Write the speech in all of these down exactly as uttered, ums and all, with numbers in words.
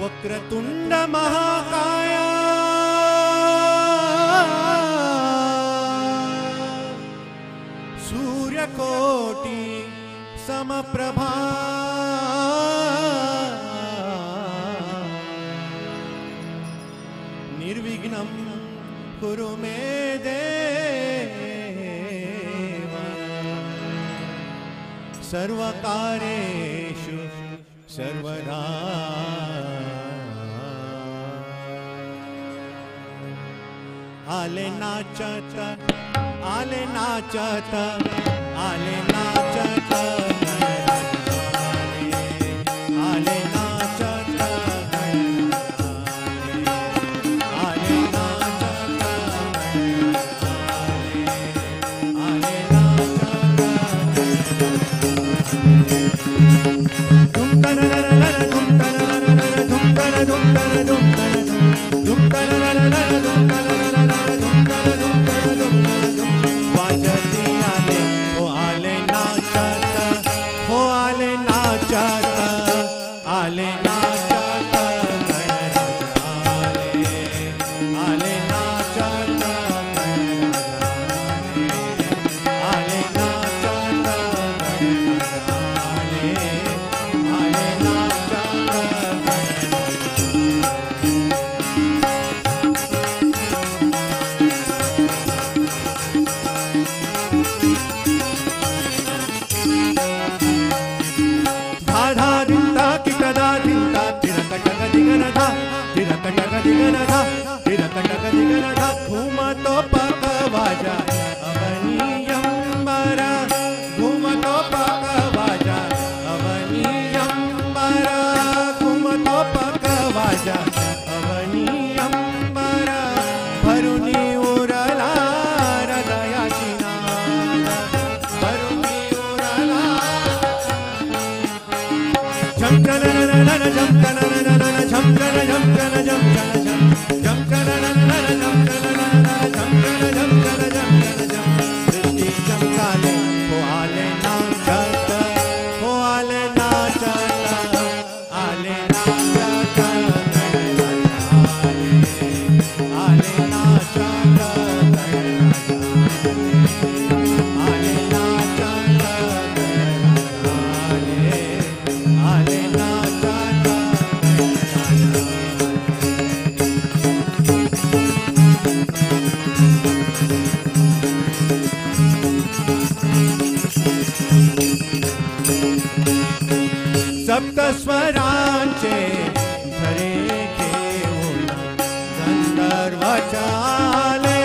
वक्रतुंड महाकाय सूर्यकोटि समप्रभा निर्विघ्नं कुरु मे देव सर्वकार्येषु सर्वदा। आले नाचत आले नाचत आले नाचत आले नाचत आले नाचत आले नाचत धुम तरररर धुम तरररर धुम तर धुम तर धुम तर धुम तरररर धुम घूमतो पकवाजा अवनीयंबरा घूमतो पकवाजा अवनीयंबरा घूमतो पकवाजा अवनीयंबरा भरुनी उरला हृदयाची नाद भरुनी उरला झमकन झमकन झमकन झमकन झमकन सप्त स्वरांचे धरे घेऊन गंधर्व चाले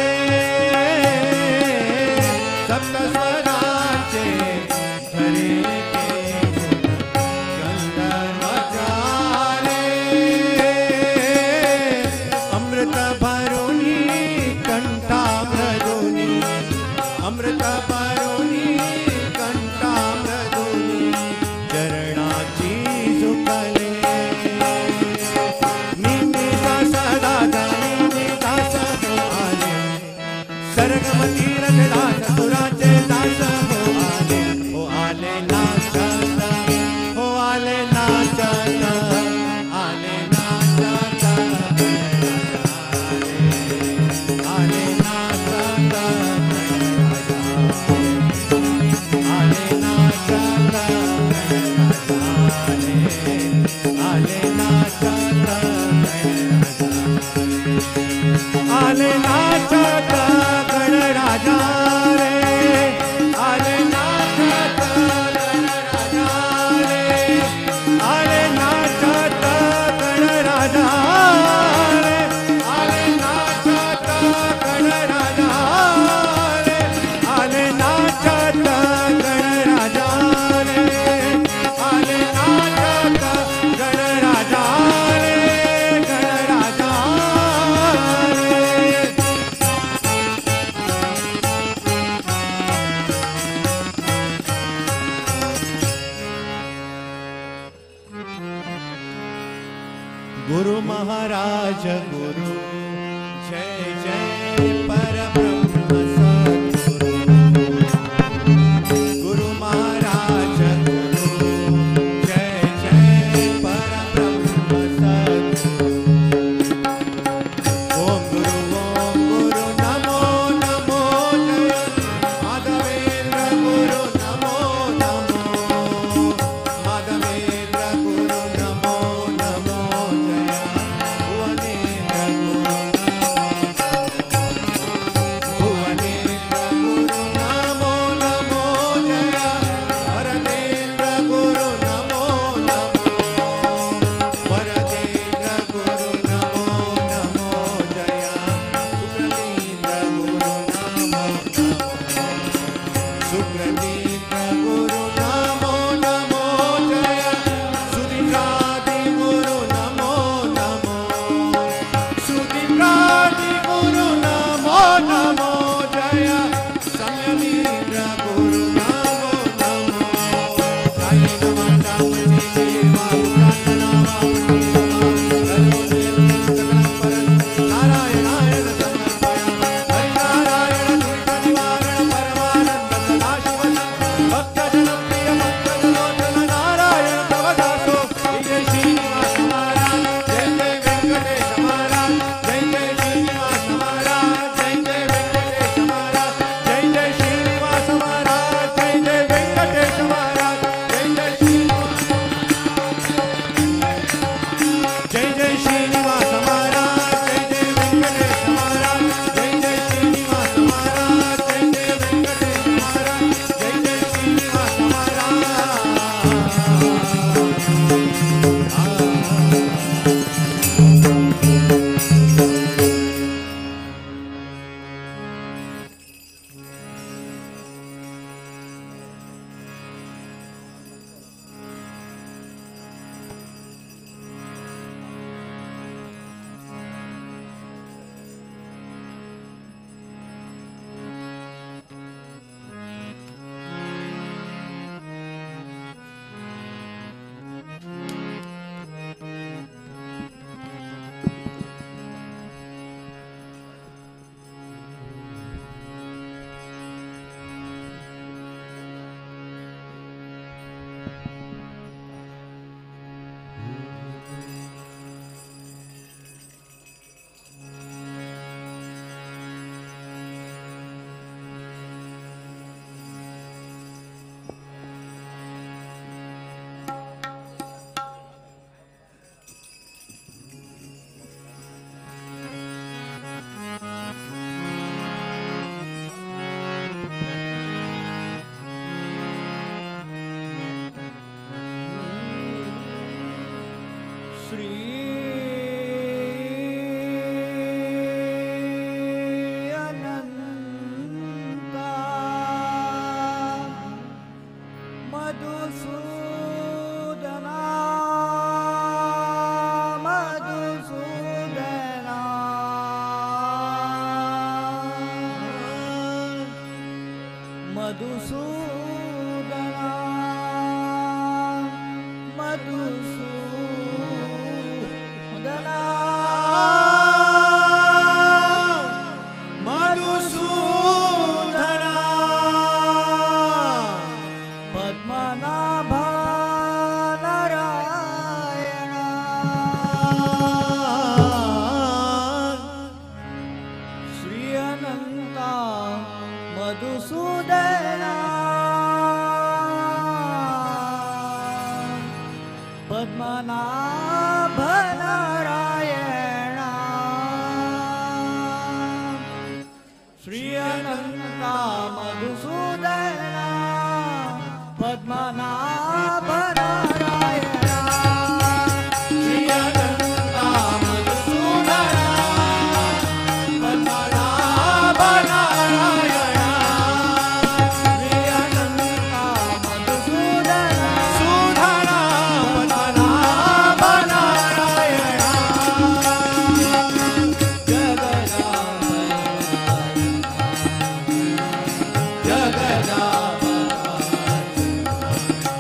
सप्त स्वरांचे धरे घेऊन गंधर्व चाले अमृत भरुनी कंठामृदुनी अमृत भरुनी कंठामृदुनी चरणाची सुकले निमिषा सदा निमिषा सदा आले सर्गमती रंगदास सुराचे दास हो आले हो आले नाचत हो आले नाचत आले नाचत आले नाचत आले नाचत आले नाचत आले नाचत गणराजा रे आले नाचत गणराजा रे आले नाचत गणराजा रे आले नाचत गणराजा रे आले नाचत गणराजा रे आले नाचत गणराजा रे गणराजा रे गुरु महाराज गुरु जय जय परब्रह्म सद्गुरु गुरु महाराज गुरु जय जय परब्रह्म सद्गुरु श्री अनंता मधुसूदना मधुसूदना मधुसूदना मधुसूदना मधुसूदना पद्मनाभा नारायण श्री अनंता मधुसूदना पद्मनाभ नारायण श्री अनंता मधुसूदना पद्मनाभ नारायण श्री अनंता मधुसूदना पद्मनाभ नारायण श्री अनंता मधुसूदना सुधना पद्मनाभ नारायण जगदा जगदा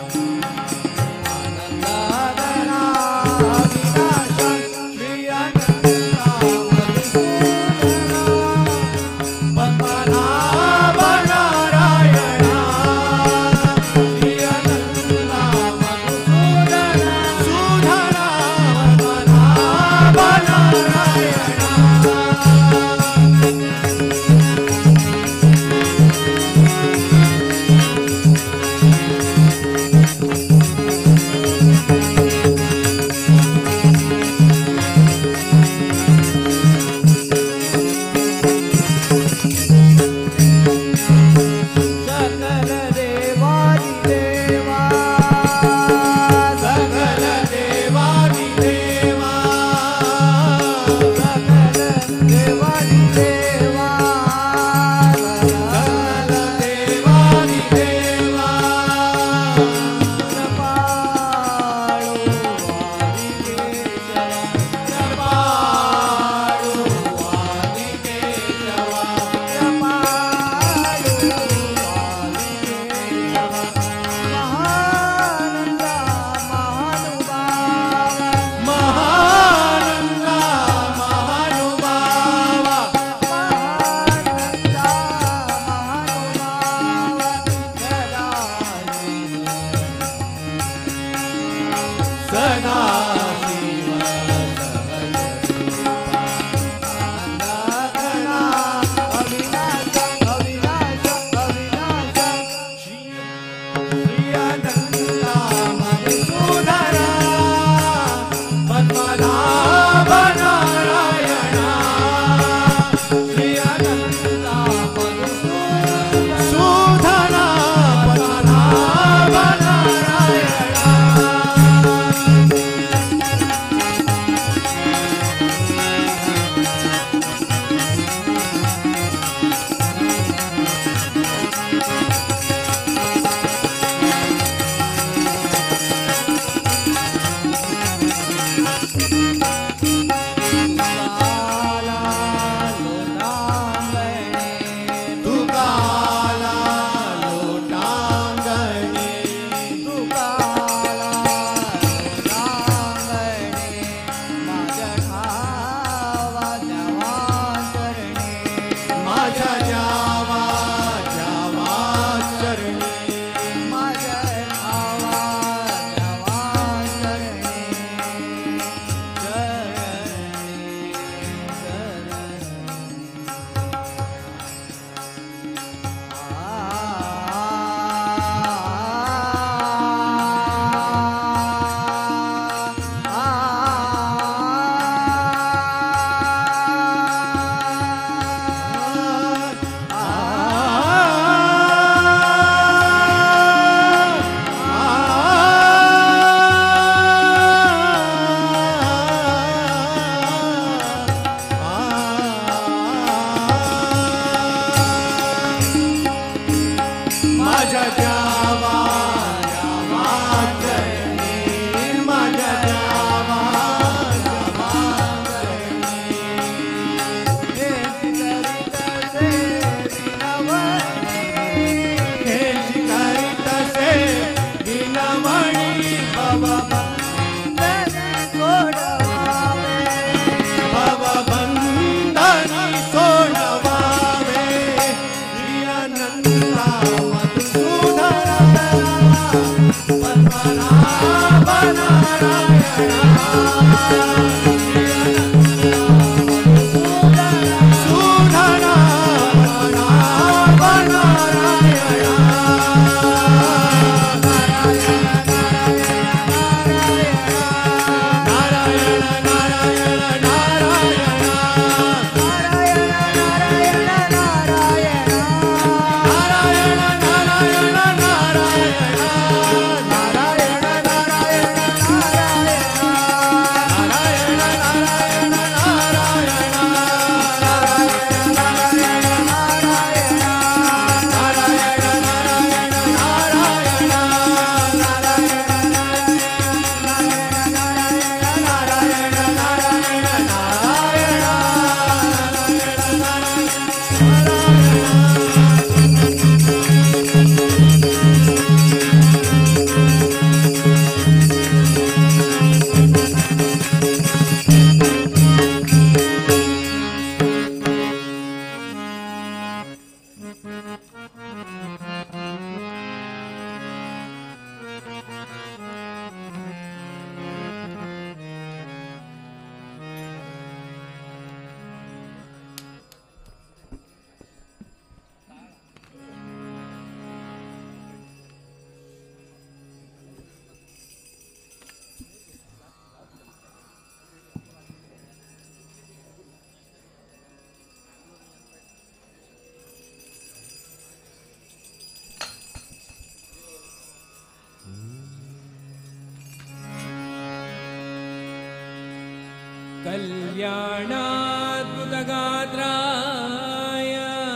कल्याणाद्भुतगात्राय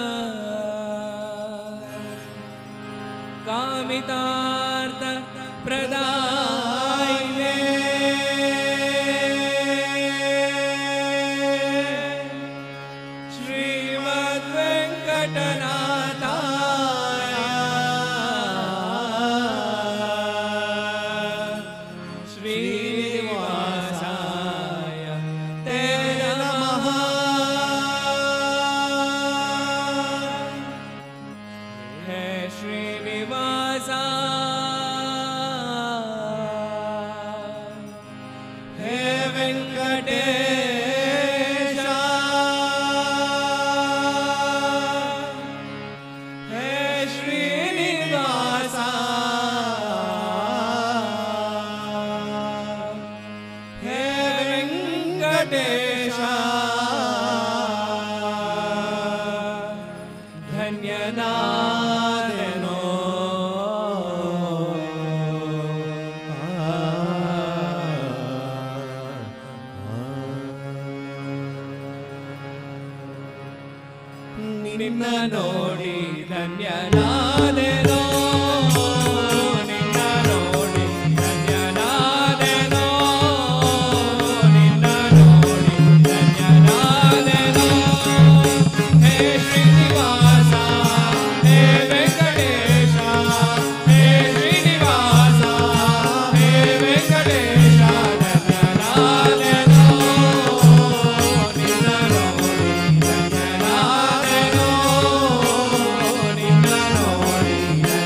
कामितार्थप्रदायिने श्रीमद्वेङ्कटनाथाय श्रीनिवासाय ते नमः। हे श्रीनिवासा हे वेङ्कटेशा हे श्रीनिवासा हे वेङ्कटेशा धन्यनादनो ನಿನ್ನ ನೋಡಿ ಧನ್ಯನಾದೆನೋ ನಿನ್ನ ನೋಡಿ ಧನ್ಯನಾದೆನೋ ನಿನ್ನ ನೋಡಿ ಧನ್ಯನಾದೆನೋ ಹೇ ಶ್ರೀನಿವಾಸ ಹೇ ವೆಂಕಟೇಶ ಹೇ ಶ್ರೀನಿವಾಸ ಹೇ ವೆಂಕಟೇಶ ಧನ್ಯನಾದೆನೋ ನಿನ್ನ ನೋಡಿ ಧನ್ಯನಾದೆನೋ ನಿನ್ನ ನೋಡಿ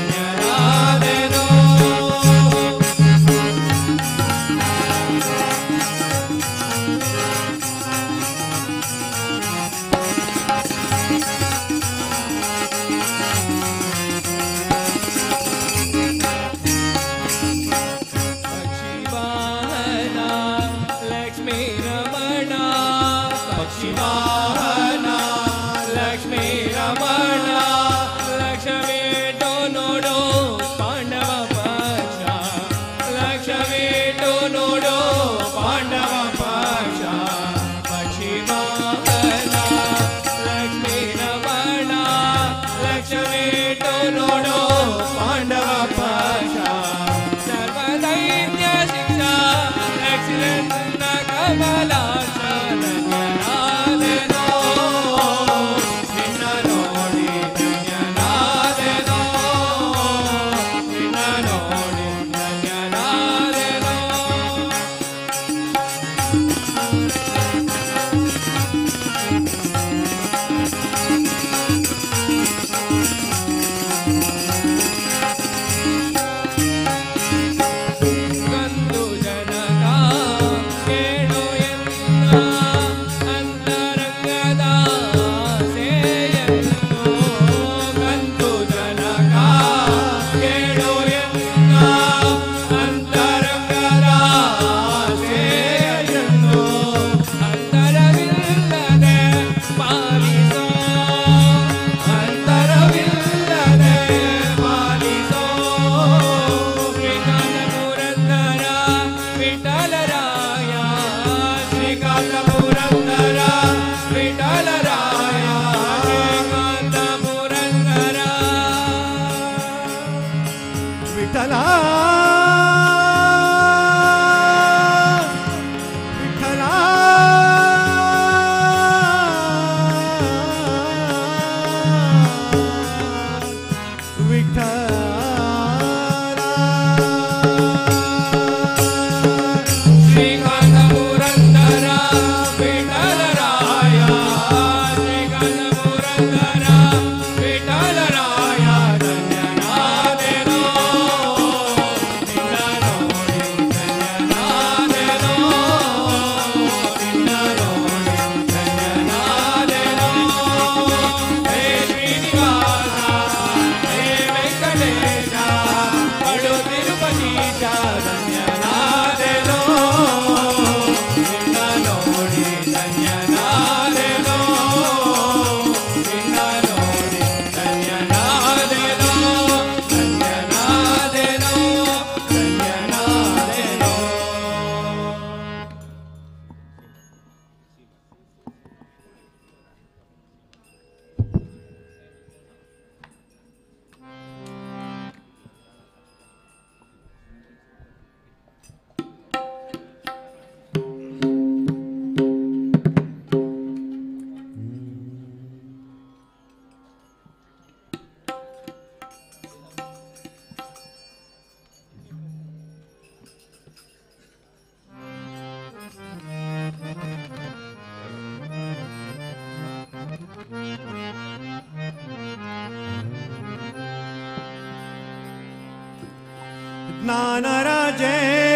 ज्ञानराजे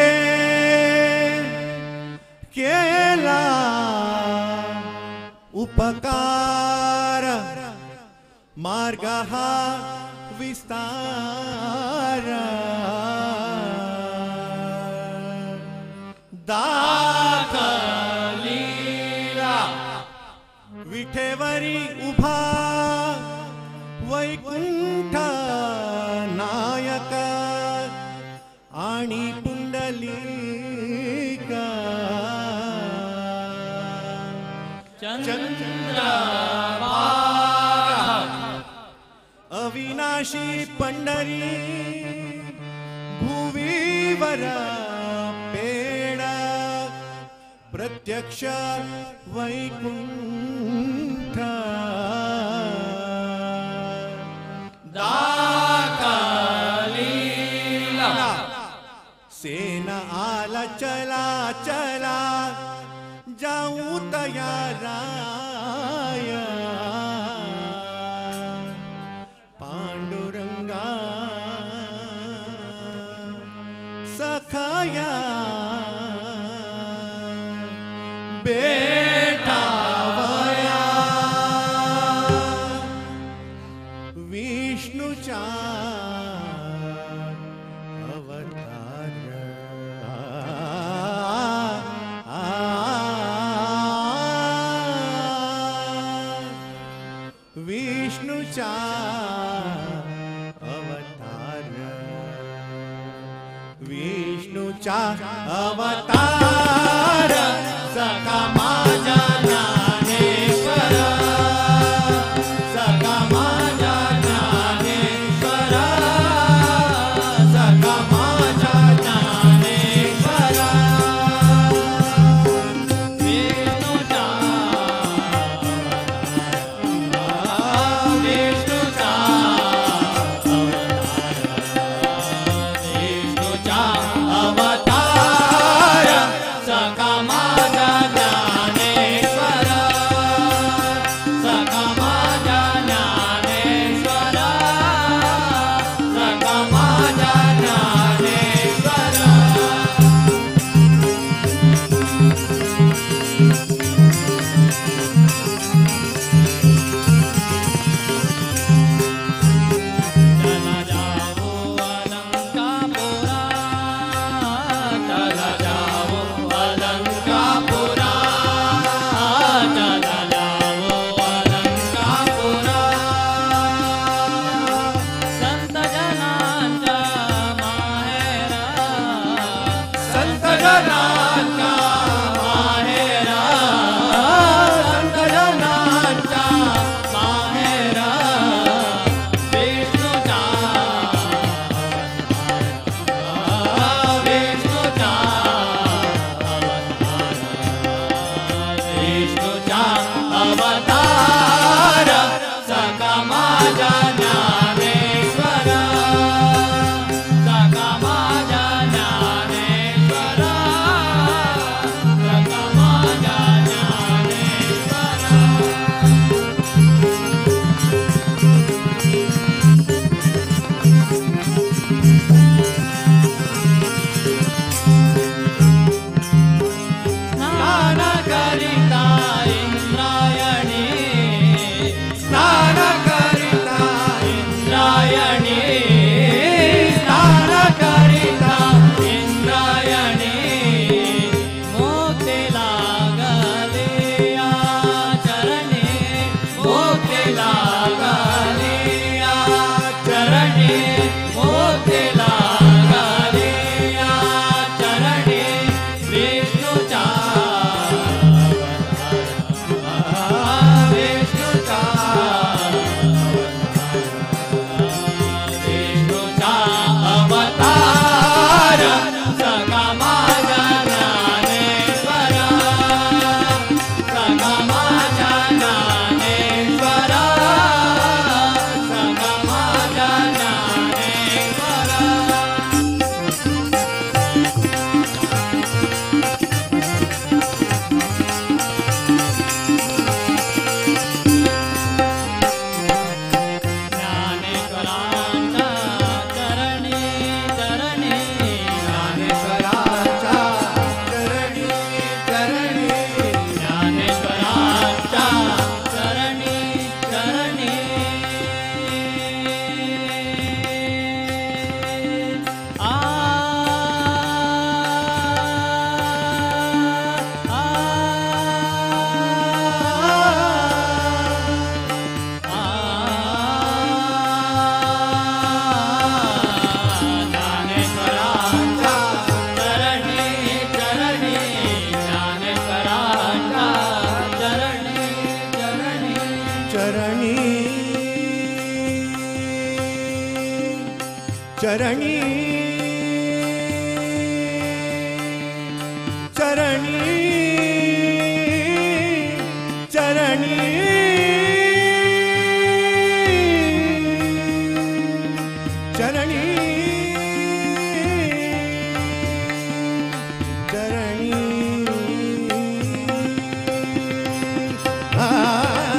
केला उपकार मार्ग हा विस्तार दाखलीला विठेवरी उभा वैकुंठ नायक आणि पुंडलिका चंद्रभागा अविनाशी पंढरी भुवीवर पेड प्रत्यक्ष वैकुंठ दाखलीला सेन आला चला चला जाऊ तयाराय पांडुरंगा सखाया बेटावया विष्णूच्या अवतार विष्णूच्या अवतार विष्णूच्या अवतार सखा माझा ज्ञानेश्वर सखा माझा ज्ञानेश्वर सखा माझा ज्ञानेश्वर विष्णूचा विष्णूचा विष्णूच्या अवतार सखा माझा ज्ञानेश्वर सखा माझा ज्ञानेश्वर सखा माझा ज्ञानेश्वर चला जाओ अलंकापुरा चला जाओ अलंकापुरा चला जाओ अलंकापुरा संत जनांचा माहेरा संत जनांचा माहेरा संत जनांचा माहेरा विष्णूचा विष्णूचा विष्णूच्या अवतार सखा माझा ज्ञानेश्वर सखा माझा ज्ञानेश्वर सखा माझा ज्ञानेश्वर स्नान करिता इंद्रायणी स्नान करिता चरणी चरणी चरणी चरणी चरणी आ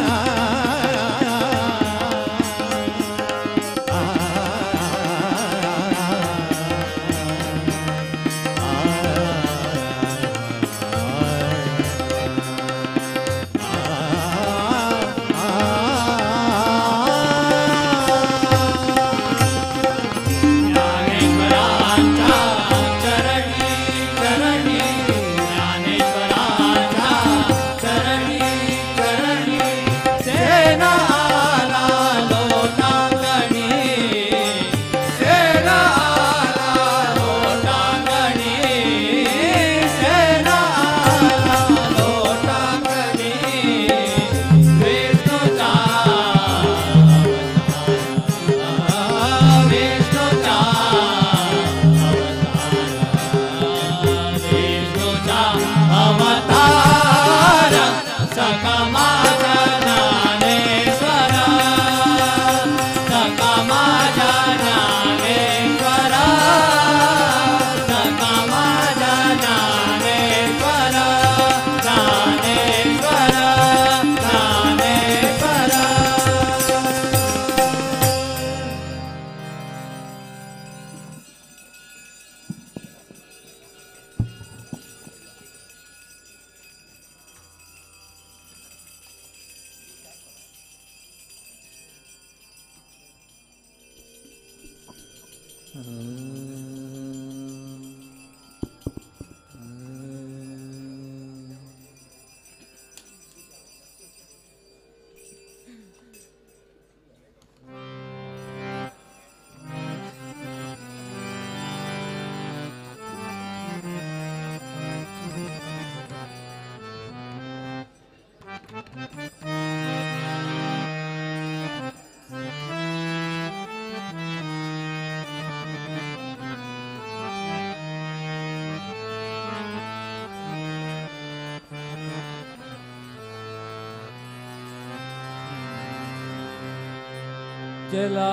चला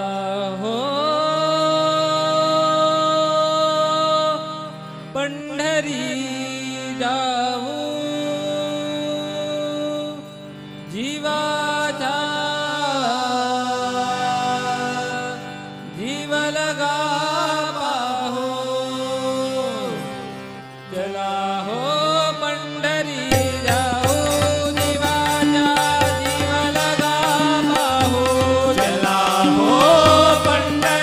हो पंढरी जाऊ जीवाचा जीव लगा पाहो चला हो पंढरी जाऊ जीवाचा जीव लगा पाहो चला हो पंढरी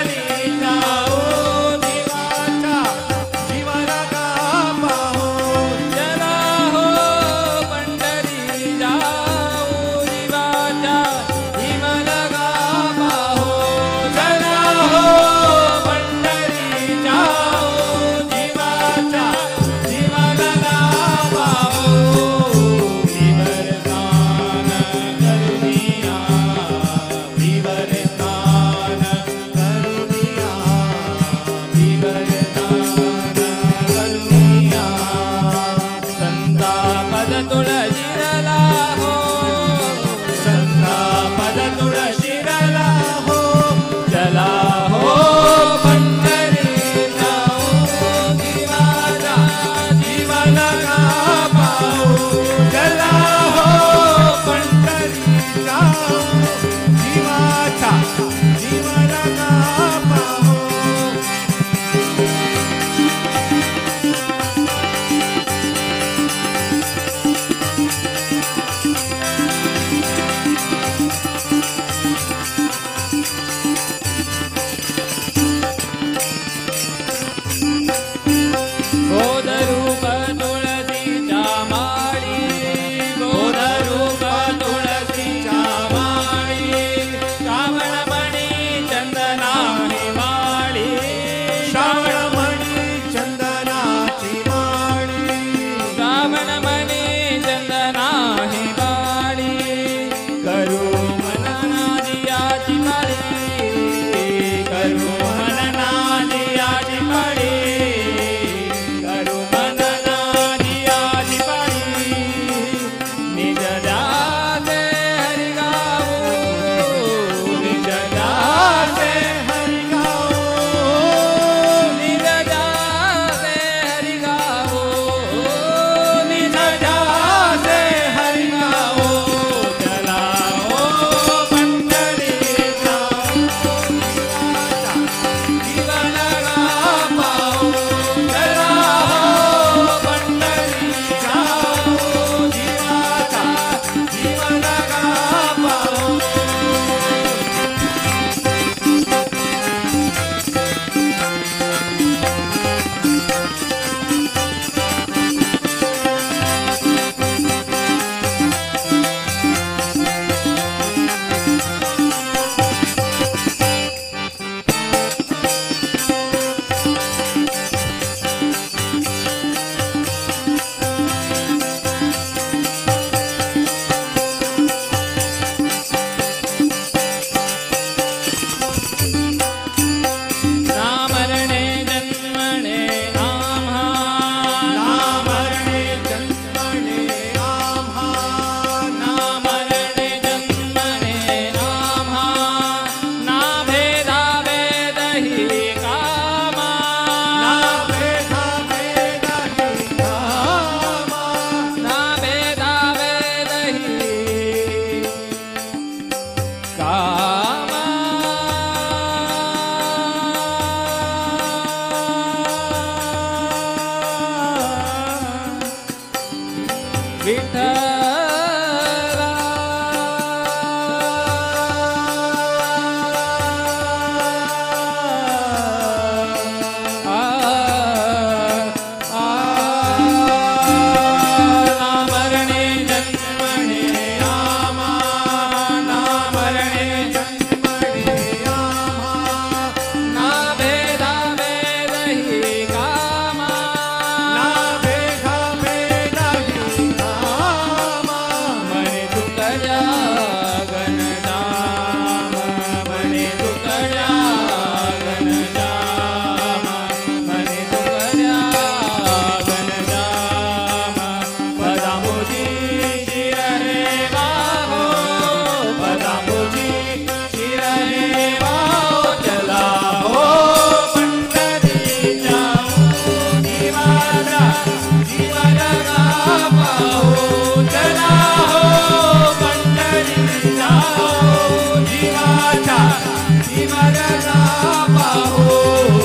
जीवाचा जीवनला पाहो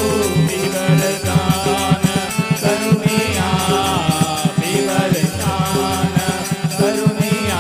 विवरदान करुणिया विवरदान करुणिया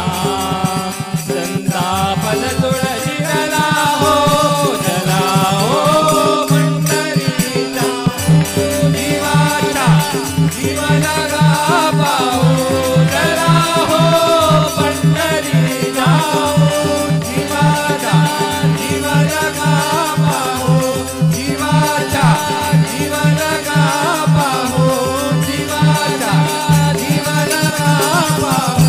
संतापल तुळशीला हो जला हो पंढरीचा जीवाचा जीवनला पाहो जला हो पंढरीचा जीवाचा जीवनला पाहो जीवाचा जीवनला पाहो जीवाचा जीवनला पाहो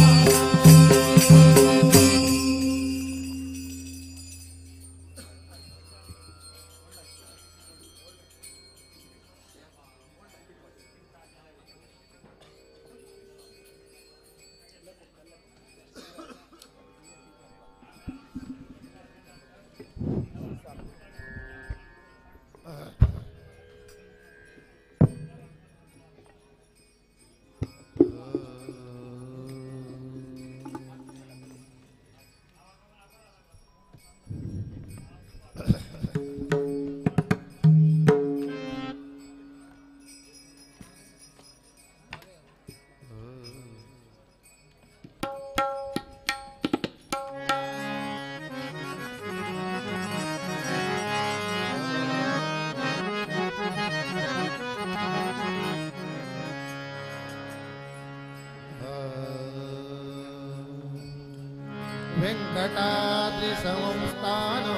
वेंकटाद्रि संस्थानो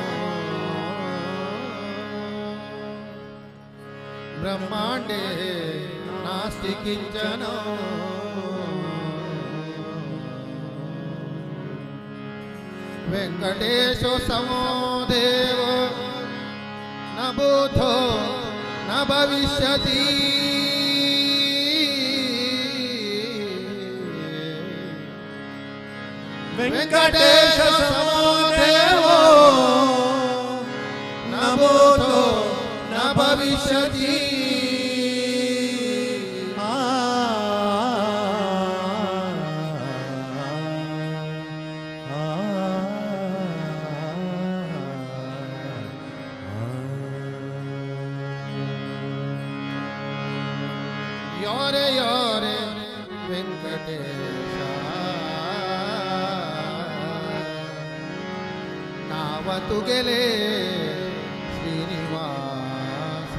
ब्रह्मांडे नास्ति किंचन वेंकटेशो समो देव न भूतो न भविष्यति वेंकटेश समो देवो न भूतो न भविष्यति योरे योरे वेंकटेश नावतु गेले श्रीनिवास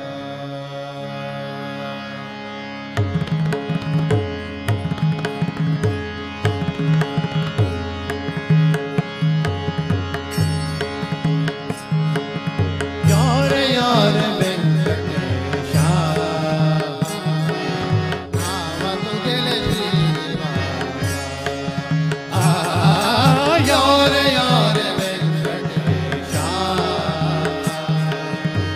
यारे यारे वेंकटेश नावतु गेले श्रीनिवास यारे यारे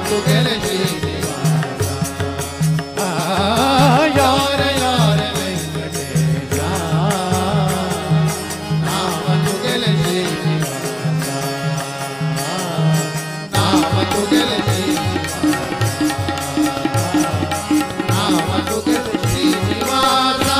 तू गेले श्रीनिवासा यारे यारे वेंकटेशा नाम तू गेले श्रीनिवासा नाम तू गेले श्रीनिवासा नाम तू गेले श्रीनिवासा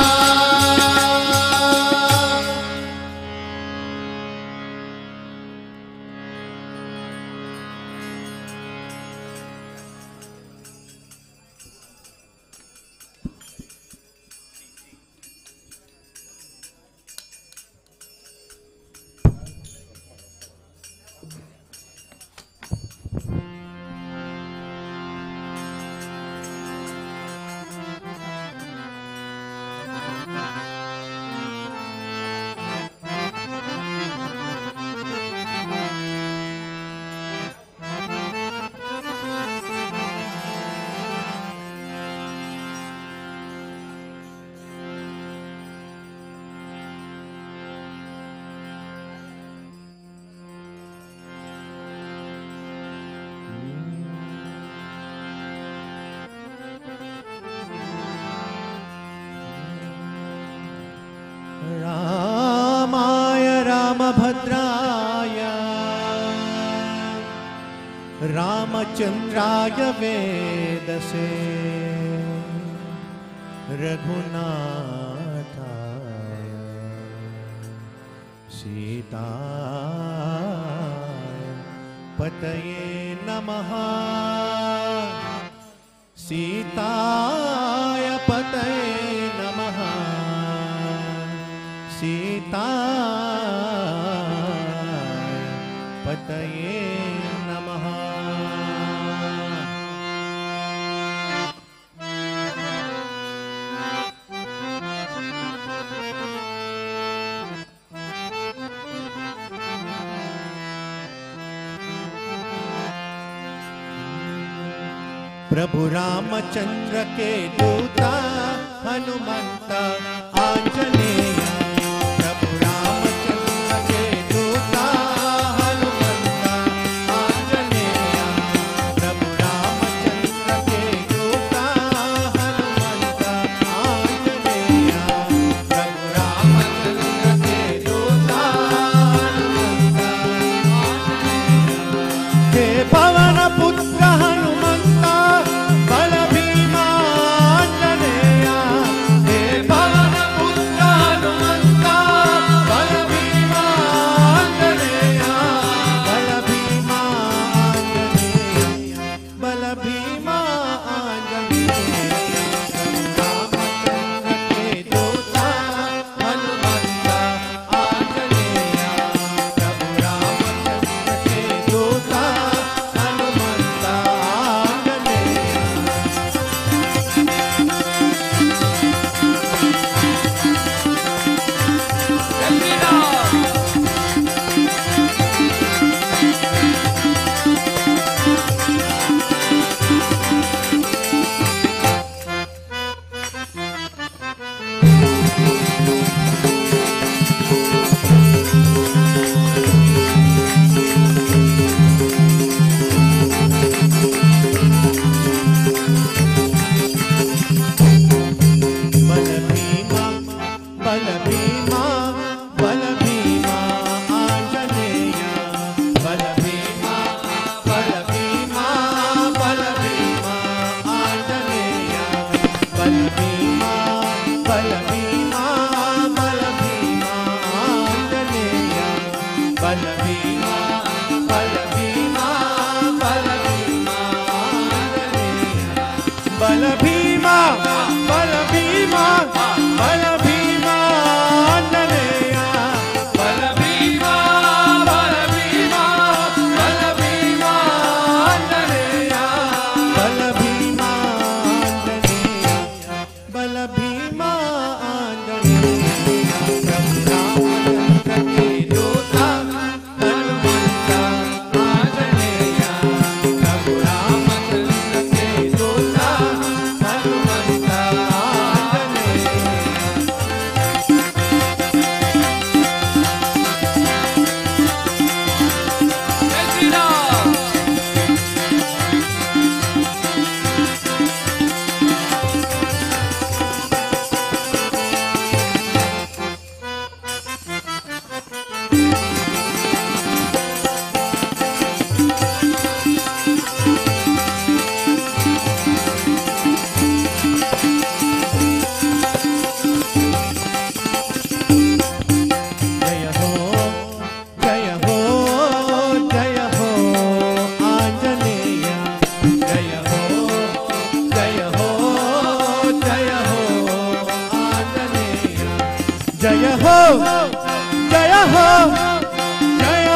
रामाय रामभद्राय रामचन्द्राय वेदसे रघुनाथाय सीताय पतये नमः सीताय पतये नमः सीताय पतये नमः। प्रभु रामचंद्र के दूता हनुमंत आंजनेय प्रभु रामचंद्र के दूता हनुमंत आंजनेय प्रभु रामचंद्र के दूता हनुमंत आंजनेय प्रभु रामचंद्र के दूता हनुमंत आंजनेय हे पवन पुत्र हनुमंत बल भीमांजनेय हे पवन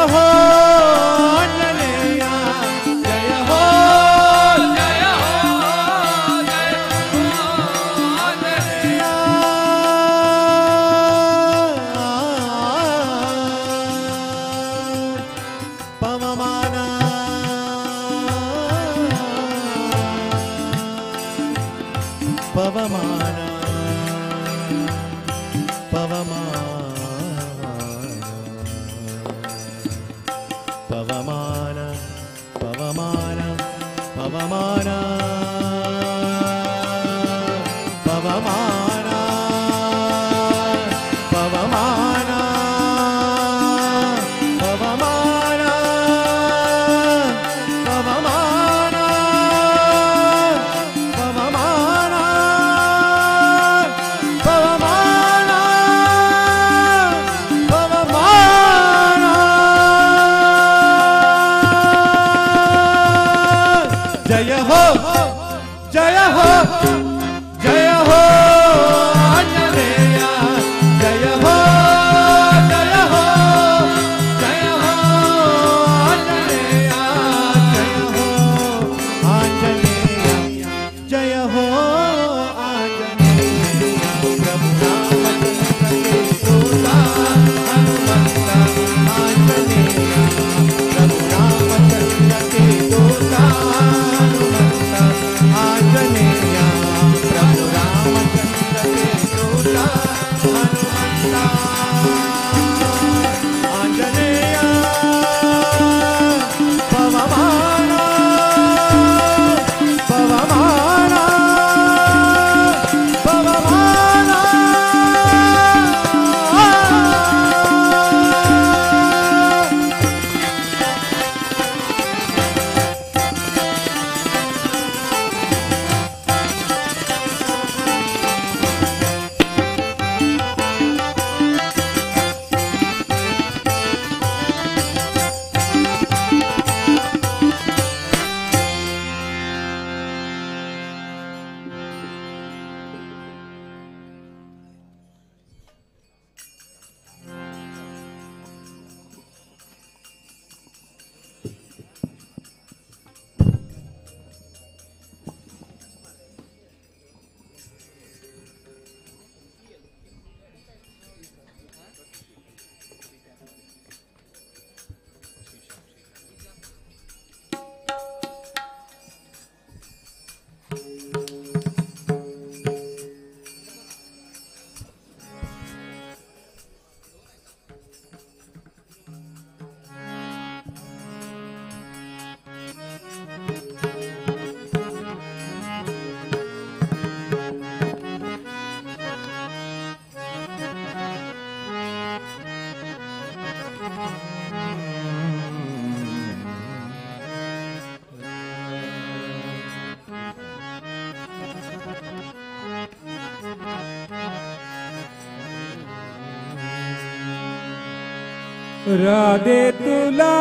हो आंजनेय जय हो जय हो जय हो आंजनेय पवमान पवमान पवमान पवमान पवमान पवमान पवमान पवमान पवमान पवमान पवमान पवमान जय हो जय हो जय हो आंजनेय जय हो जय हो जय हो आंजनेय जय हो आंजनेय जय हो आंजनेय प्रभु रामचंद्र के दूता हनुमंत आंजनेय प्रभु रामचंद्र के दूता हनुमंत आंजनेय प्रभु रामचंद्र के दूता हनुमंत आंजनेय पवमान पवमान पवमान राधे तुला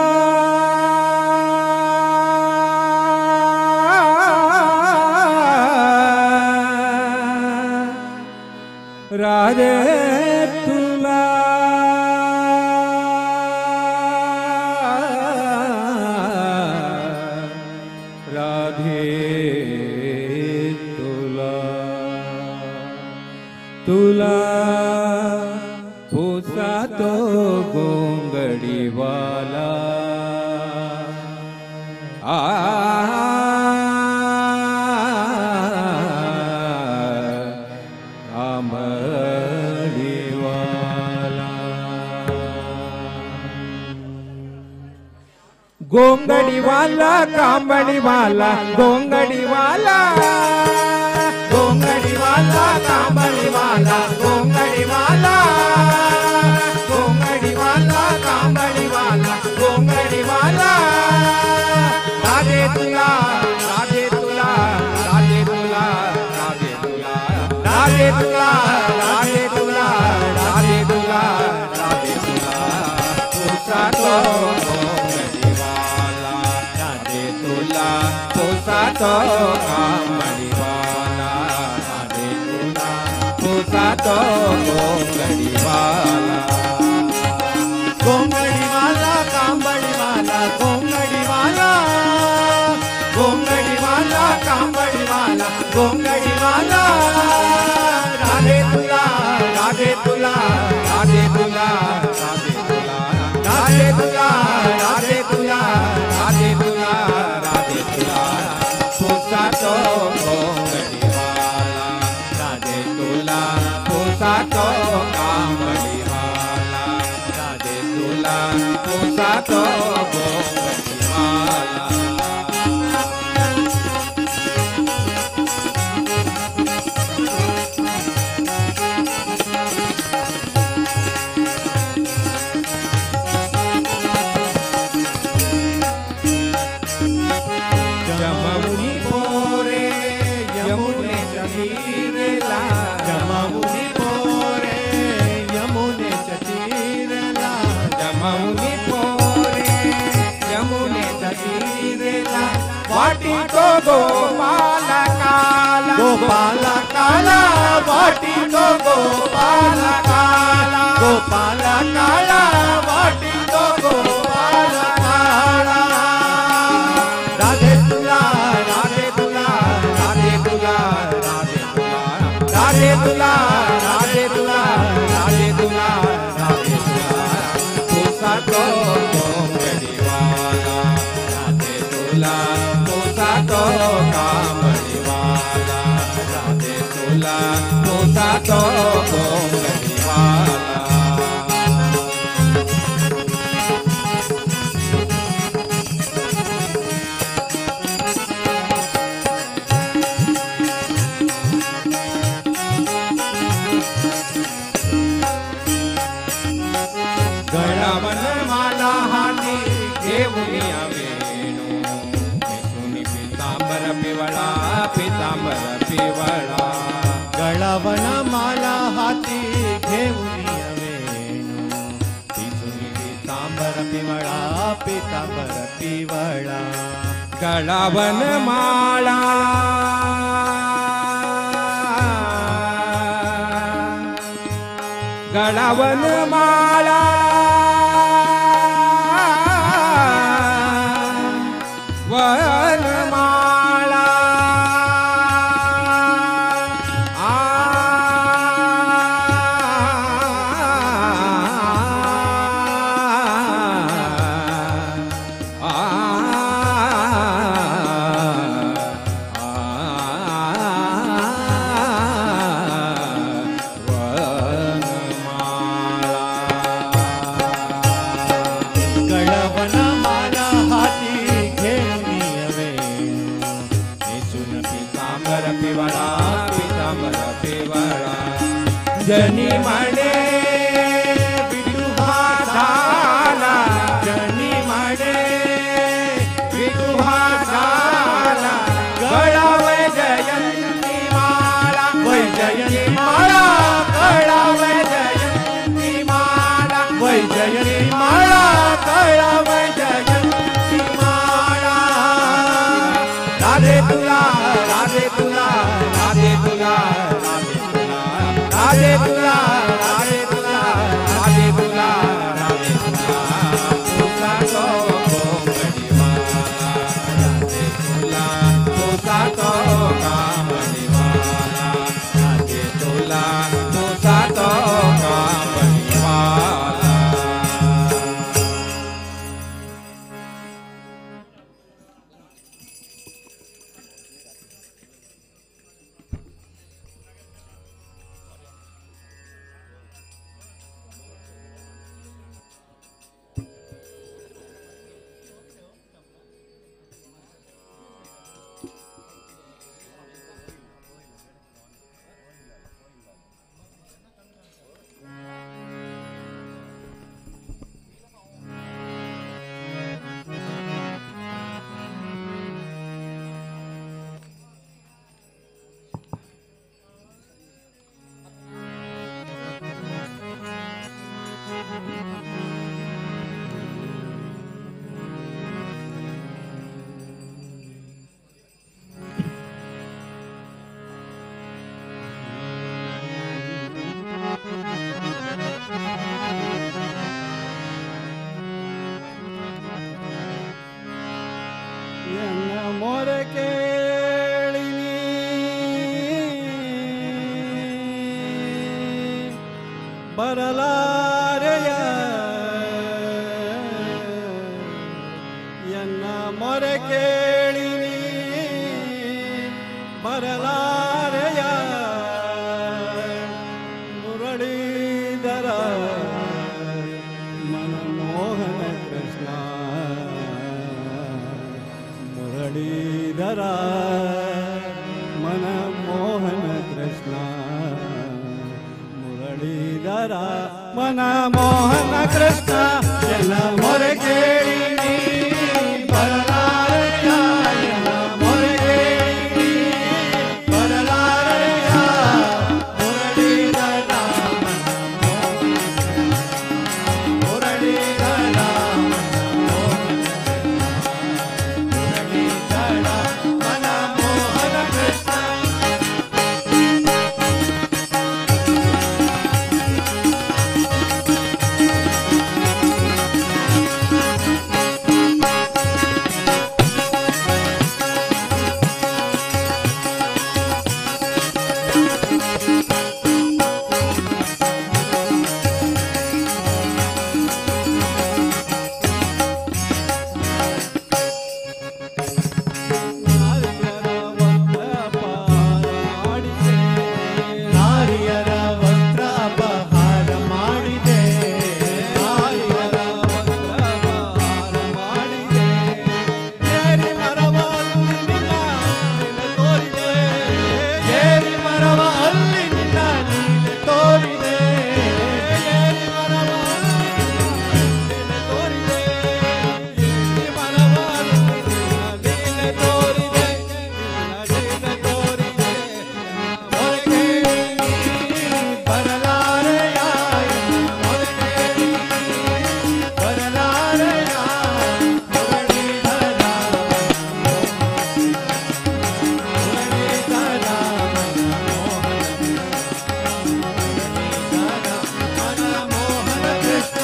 राधे तुला राधे तुला तुला पुसा तो गोंगड़ी वाला आ आमड़ी वाला गोंगड़ी वाला कांबड़ी वाला गोंगड़ी वाला गोंगड़ी वाला कांबड़ी वाला गोंगड़ी वाला गोंगड़ी वाला कांबड़ी वाला गोंगड़ी वाला राधे तुला राधे तुला राधे तुला राधे तुला राधे तुला राधे तुला राधे तुला राधे तुला पुसा तो गोंगड़ी वाला राधे तुला पुसा तो कांबड़ी वाला राधे तुला पुसा तो गोंगड़ी वाला गोंगड़ी वाला कांबड़ी गोंगडी माला राधे तुला राधे तुला राधे तुला राधे तुला राधे तुला राधे तुला राधे तुला राधे तुला पुसा तो गोंगडी वाला राधे तुला पुसा तो कामडी वाला राधे तुला पुसा तो गोंगडी वाला जमुनी पोरे यमुने चतीरला जमुनी पोरे यमुने चतीरला जमुनी पोरे यमुने चतीरला वाटी तो गोपाल काला गोपाल काला वाटी तो गोपाल काला गोपाल काला वाटी तो गोपाल काला राधे तुला राधे तुला राधे तुला राधे तुला राधे तुला राधे तुला राधे तुला राधे तुला पुसा तो गोंगडी वाला राधे तुला पुसा तो कामडी वाला राधे तुला पुसा तो गोंगडी वाला गळावन माला हाती घेऊन वेणू सुनी पितांबर पिवळा पितांबर पिवळा गळावन माला हाती घेऊन वेणू सुनी पितांबर पिवळा पितांबर पिवळा गळावन माळा गळावन माळा वन माळा आ आ गळावन माला हाती घेऊन वेणू पितांबर पिवळा पितांबर पिवळा जनी म्हणे विठुहा झाला जनी म्हणे विठुहा झाला गळा वै जयंती माला वै जयंती माळा गळा वै जयंती माला वै जयंती माळा गळा वै जयंती माळा राधे तुला राधे तुला राधे तुला राधे तुला राधे तुला राधे तुला राधे तुला तुला तो गोंगडी वाला राधे तुला तुला तो कामडी वाला राधे तुला तुला तो कामडी वाला ಬರಲಾರೆಯ ಎನ್ನ ಮೊರೆ ಕೇಳಿನಿ ಬರಲಾರೆಯ ಮುರಳೀಧರ ಮನಮೋಹನ ಕೃಷ್ಣ ಮುರಳೀಧರ ಮನಮೋಹನ ಕೃಷ್ಣ ಮುರಳೀಧರ ಮನಮೋಹನ ಕೃಷ್ಣ ಎನ್ನ ಮೊರೆ ಕೇಳಿನಿ ಬರಲಾರೆಯ ಎನ್ನ ಮೊರೆ ಕೇಳಿನಿ ಬರಲಾರೆಯ ಮುರಳೀಧರ ಮುರಳೀಧರ ಮುರಳೀಧರ ಮನಮೋಹನ ಕೃಷ್ಣ ನಾರಿಯರ ವಸ್ತ್ರ ಅಪಹಾರ ಮಾಡಿದೆ ನಾರಿಯರ ವಸ್ತ್ರ ಅಪಹಾರ ಮಾಡಿದೆ ಏರಿ ಮರವ ಅಲ್ಲಿ ನಿನ್ನ ತೋರಿದೆ ಏರಿ ಮರವ ಅಲ್ಲಿ ನಿನ್ನ ನೀನೆ ತೋರಿದೆ ಏರಿ ಮರವ ಅಲ್ಲಿ ತೋರಿದೆ ಏರಿ ಮರವ ನೀನೆ ತೋರಿದೆ ನೀನೆ ತೋರಿದೆ ಮೊರೆ ಕೇಳಿನಿ ಬರಲಾರೆಯ ಮೊರೆ ಕೇಳಿನಿ ಬರಲಾರೆಯ ಮುರಳೀಧರ ಮುರಳೀಧರ ಮನಮೋಹನ ಕೃಷ್ಣ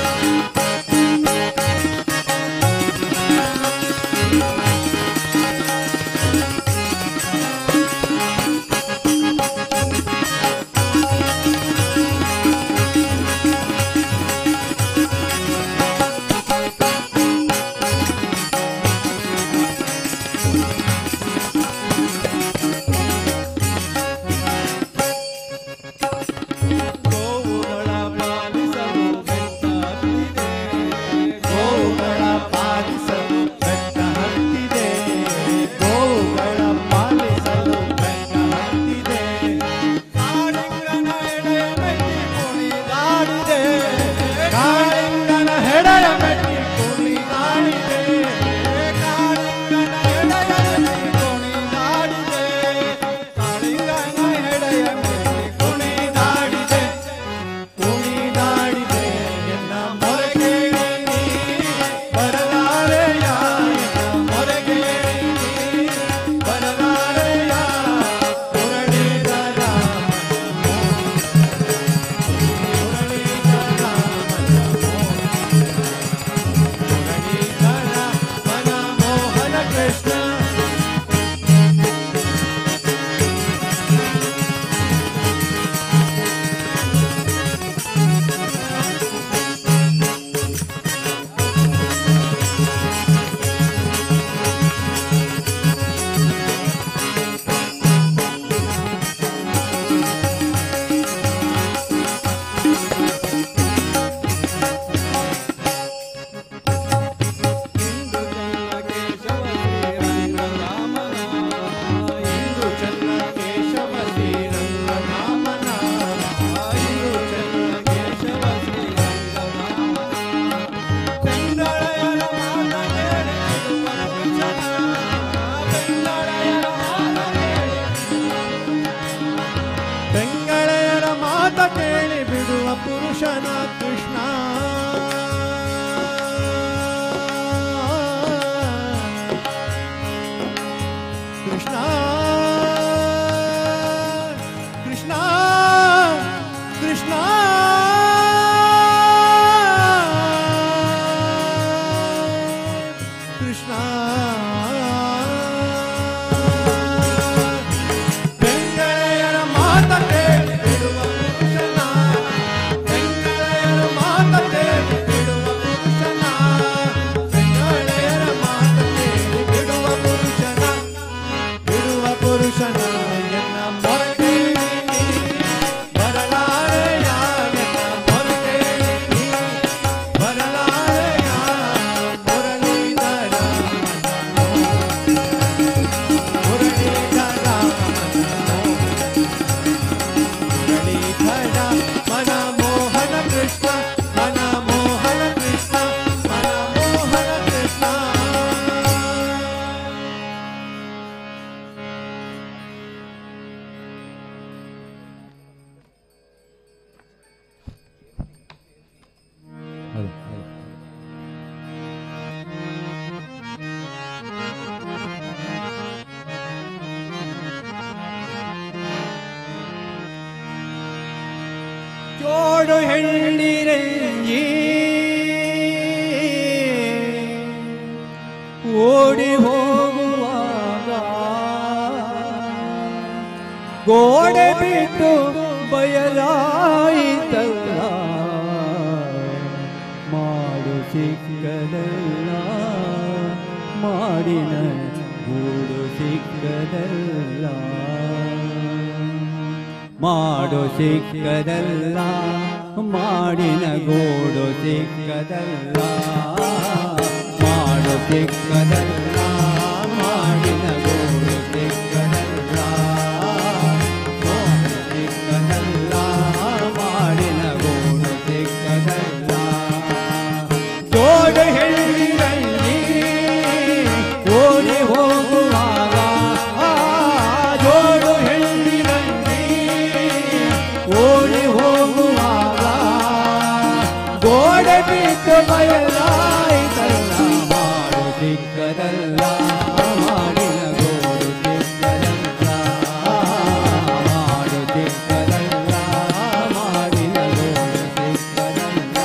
ಗೋವುಗಳ ಪಾಲಿಸಲು ಬೆಟ್ಟ ಹತ್ತಿದೆ ಗೋವುಗಳ ಪಾಲಿಸಲು ಬೆಟ್ಟ ಹತ್ತಿದೆ ಗೋವುಗಳ ಪಾಲಿಸಲು ಬೆಟ್ಟ ಹತ್ತಿದೆ ಕಾಳಿಂಗನ ಎಡೆಯ ಮೆಟ್ಟಿ ಕುಣಿದಾಡಿದೆ ಕಾಳಿಂಗನ ಹೆಡೆಯ ಮೆಟ್ಟಿ ಕುಣಿದಾಡಿದೆ ಕಾಳಿಂಗನ ಎಡೆಯ ಮೆಟ್ಟಿ ಕುಣಿದಾಡಿದೆ ಕಾಳಿಂಗನ ಹೆಡೆಯ ಮೆಟ್ಟಿ ಕುಣಿದಾಡಿದೆ ಕುಣಿದಾಡಿದೆ ಎನ್ನ ಮೊರೆ ಕೇಳಿನಿ ಬರಲಾರೆಯ ಎನ್ನ ಮೊರೆ ಕೇಳಿನಿ ಬರಲಾರೆಯ ಮುರಳೀಧರ ಮುರಳೀಧರ ಮುರಳೀಧರ ಮನಮೋಹನ ಕೃಷ್ಣ ಇಂದು ಚನ್ನ ಕೇಶವ ಶ್ರೀರಂಗರಾಮನ ಇಂದು ಚನ್ನ ಕೇಶವ ಶ್ರೀರಂಗರಾಮನ ಇಂದು ಚನ್ನ ಕೇಶವ ಶ್ರೀರಂಗರಾಮನ ಬೆಂಗಳಯರ ಮಾತ ಕೇಳಿ ಬಿಡುವ ಪುರುಷನ ಬೆಂಗಳಯರ ಮಾತ ಕೇಳಿ ಬೆಂಗಳಯರ ಮಾತ ಕೇಳಿ ಬಿಡುವ ಪುರುಷನ ಕೃಷ್ಣ ಕೃಷ್ಣ ಕೃಷ್ಣ ಕೃಷ್ಣ ಕೃಷ್ಣ ಬೆಂಗಳಯರ ಮಾತ ಕೇಳಿ ಬಿಡುವ ಪುರುಷನ ಜೋಡು ಹೆಣ್ಣಿರಂಜಿ ಓಡಿ ಹೋಗುವಾಗ ಗೋಡೆ ಬಿಟ್ಟು ಬಯಲಾಯಿತಲ್ಲ ಮಾಡು ಸಿಕ್ಕದಲ್ಲ ಮಾಡಿನ ಗೂಡು ಸಿಕ್ಕದಲ್ಲ ಮಾಡು ಸಿಕ್ಕದಲ್ಲ ಮಾಡಿನ ಗೂಡು ಸಿಕ್ಕದಲ್ಲ ಮಾಡು ಸಿಕ್ಕದಲ್ಲ ಮಾಡಿನ ಗೂಡು ಸಿಕ್ಕದಲ್ಲ ಮಾಡು ಸಿಕ್ಕದಲ್ಲ ಮಾಡಿನ ಗೂಡು ಸಿಕ್ಕದಲ್ಲ ಜೋಡು ಹೆಣ್ಣಿನಲ್ಲಿ ಓಡಿ ಹೋಗುವಾಗ ಆ ಜೋಡು ಹೆಣ್ಣಿನಲ್ಲಿ ಓಡಿ ಹೋಗುವಾಗ ಗೋಡೆ ಬಿಟ್ಟು ಬಯಲಾಯಿತಲ್ಲ ಮಾಡು ಸಿಕ್ಕದಲ್ಲ ಮಾಡಿನ ಗೋಡು ಸಿಕ್ಕದಲ್ಲ ಮಾಡು ಸಿಕ್ಕದಲ್ಲ ಮಾಡಿನ ಗೋಡು ಸಿಕ್ಕದಲ್ಲ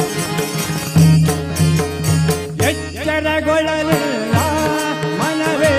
ಎಚ್ಚರಗೊಳ್ಳಲಿಲ್ಲ ಮನವೇ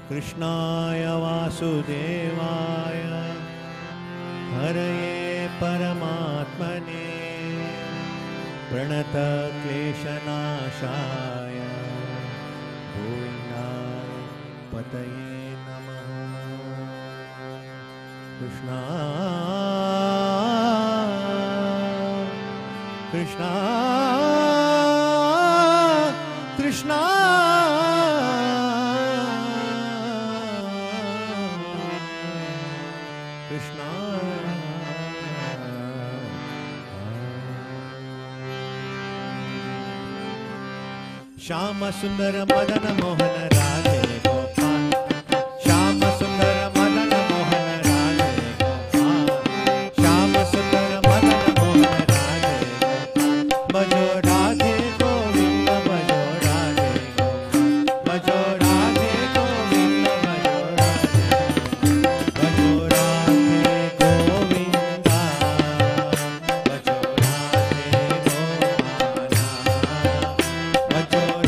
कृष्णाय वासुदेवाय हरये परमात्मने प्रणतक्लेशनाशाय गोविन्दाय पतये नमः। कृष्णा कृष्णा कृष्णा कृष्णा श्याम सुंदर मदन मोहन राधे गोपाल श्याम सुंदर मदन मोहन राधे गोपाल श्याम सुंदर मदन मोहन राधे गोपाल भजो राधे गोविंद भजो राधे गोपाल भजो राधे गोविंद भजो राधे गोविंद भजो राधे गोपाल भजो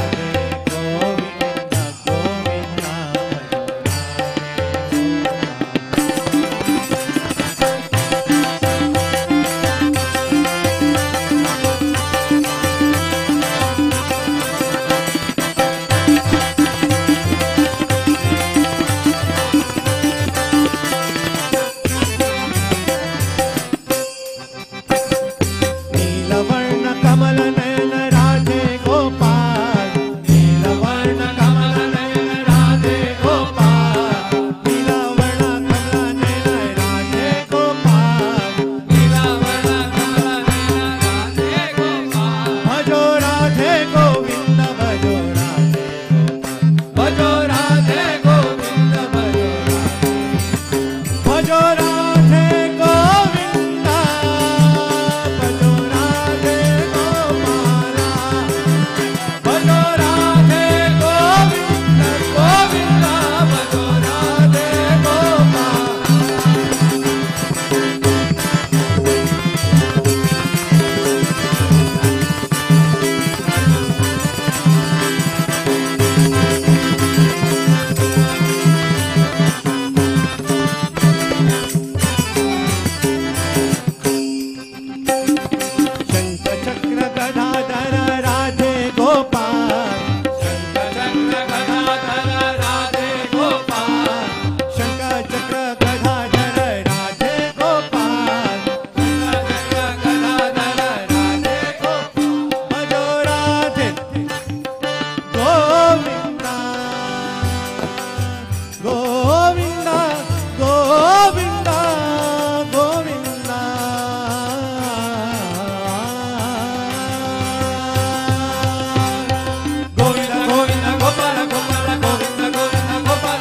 नीलवर्ण कमल नयन राधे गोपाल नीलवर्ण कमल नयन राधे गोपाल नीलवर्ण कमल नयन राधे गोपाल नीलवर्ण कमल नयन राधे गोपाल भजो राधे गोविंद भजो राधे गोपाल भजो राधे गोविंद भजो भजो राधे गोविंद भजो राधे गोपाला भजो राधे गोविंद गोविंद भजो राधे गोपाल शंख चक्र गदाधर राधे गोपाल शंख चक्र गदाधर राधे गोपाल शंख चक्र गदाधर राधे गोपाल शंख चक्र गदाधर राधे गोपाल भजो राधे गोविंद गोविंद गोविंद गोविंद गोविंद गोविंद गोपाल गोपाल गोविंद गोविंद गोपाल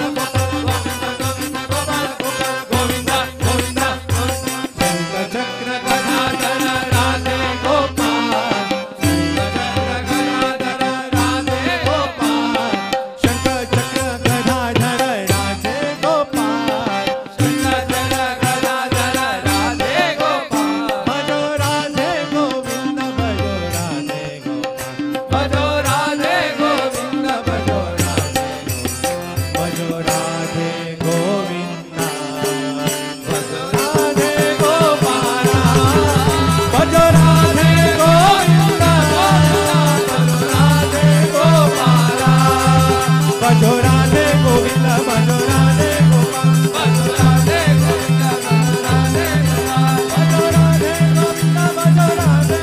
गोपाल गोविंद गोविंद शंख चक्र गदाधर राधे गोपाल शंख चक्र गदाधर राधे गोपाल शंख चक्र गदाधर राधे गोपाल शंख चक्र गदाधर राधे गोपाल भजो राधे गोविंद भजो राधे गोपाल भजो राधे गोविंद भजो राधे भजो राधे गोविंद भजो राधे गोपाल भजो राधे गोविंद भजो राधे गोपाल भजो राधे गोविंद भजो राधे गोपाल भजो राधे गोविंद भजो राधे गोपाल भजो राधे गोविंद भजो राधे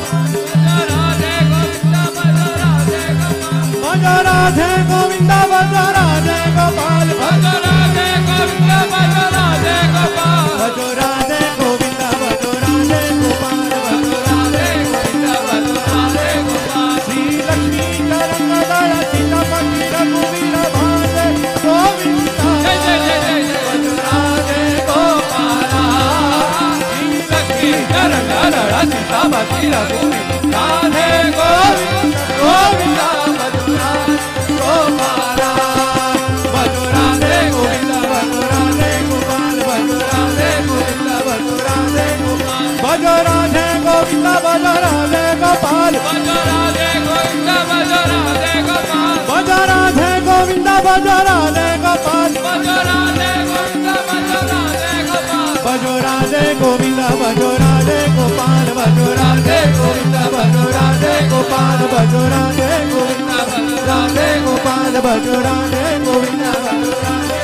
गोपाल भजो राधे गोविंद भजो राधे गोपाल भजो राधे गोविंद भजो राधे गोपाल भजो राधे गोविंद भजो राधे गोपाल भजो राधे गोविंद भजो राधे गोपाल श्री लक्ष्मी चरण दया सीतापति रघुवीर भाते गोविंद जय जय जय जय भजो राधे गोपाल श्री लक्ष्मी चरण दया सीतापति रघुवीर राधे गोविंद गोविंद भजो राधे गोपाल भजो राधे गोविंद भजो राधे गोपाल भजो राधे गोविंद भजो राधे गोपाल भजो राधे गोविंद भजो राधे गोपाल भजो राधे गोविंद भजो राधे गोपाल भजो राधे गोविंद भजो राधे भजो राधे गोपाल भजो राधे गोविंद भजो राधे गोपाल भजो राधे गोविंद भजो राधे गोपाल भजो राधे गोविंद भजो राधे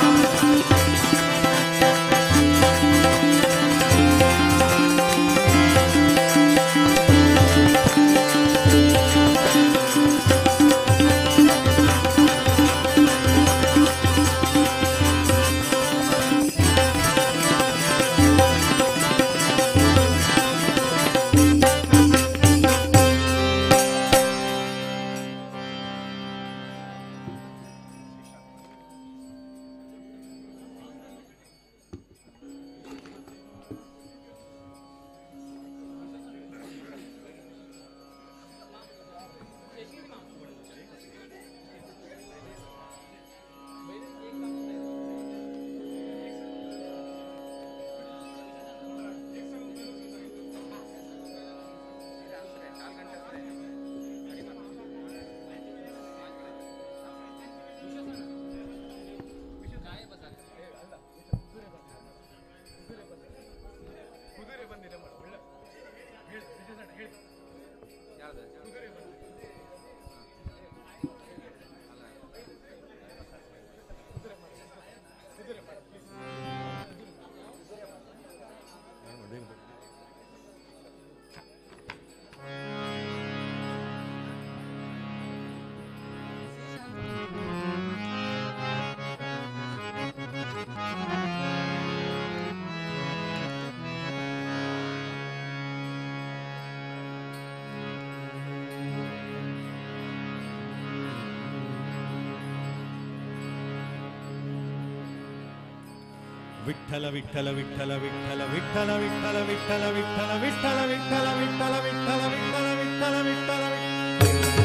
विठ्ठल विठ्ठल विठ्ठल विठ्ठल विठ्ठल विठ्ठल विठ्ठल विठ्ठल विठ्ठल विठ्ठल विठ्ठल विठ्ठल विठ्ठल विठ्ठल विठ्ठल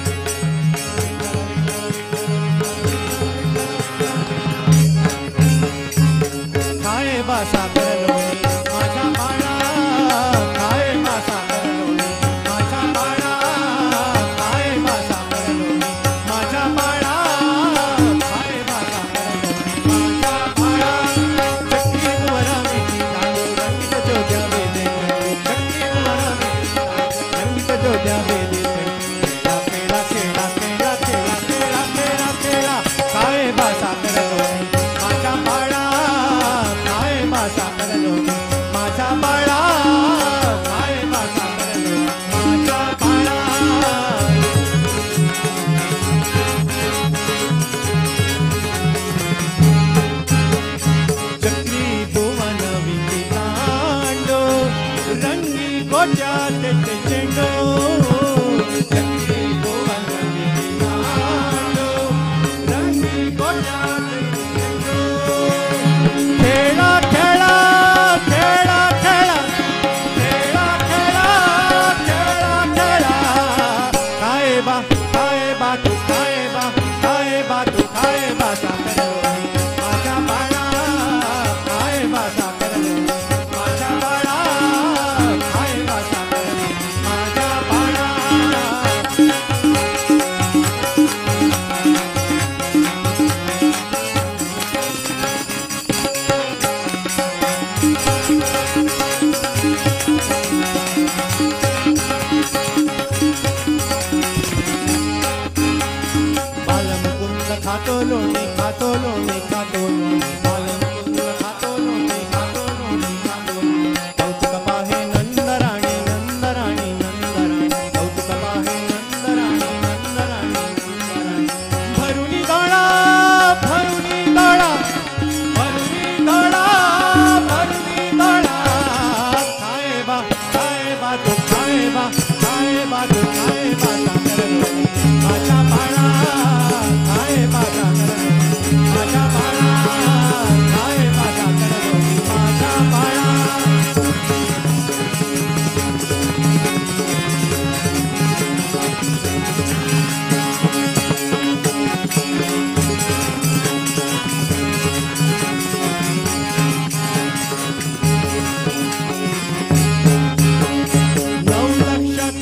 काय भाषा करलोनी माझ्या बाळा काय भाषा करलोनी माझ्या बाळा काय भाषा करलोनी माझ्या बाळा काय भाषा करलोनी माझ्या बाळा चक्रीवर मी रंगीत जोड्या वेदे चक्रीवर मी रंगीत जोड्या वेदे खेळा खेळा खेळा खेळा खेळा खेळा खेळा काय भाषा करलोनी माझ्या बाळा भाषा करलोनी माझ्या बाळा काय भाषा करलोनी माझ्या बाळा चक्री भुवन विचितांडो रंगी गोट्यात ते चेंडो चक्री भुवन विचितांडो रंगी गोट्यात ते चेंडो खेळा खेळा खेळा खेळा खेळा खेळा खेळा खेळा काय बा काय बा तू काय बा काय बा तू काय भाषा करलोनी माझ्या बाळा काय भाषा करलोनी माझ्या बाळा काय भाषा करलोनी माझ्या बाळा बालमुकुंद खातो लोणी खातो लोणी खातो लोणी बालमुकुंद खातो लोणी खातो लोणी खातो लोणी कौतुक पाहे नंदराणी नंदराणी नंदराणी कौतुक पाहे नंदराणी नंदराणी नंदराणी भरुनी दळा भरुनी दळा भरुनी दळा भरुनी दळा काय बा काय बा तू काय बा काय बा तू काय भाषा करलोनी माझ्या बाळा काय भाषा करलोनी माझ्या बाळा काय भाषा करलोनी माझ्या बाळा नऊ लक्ष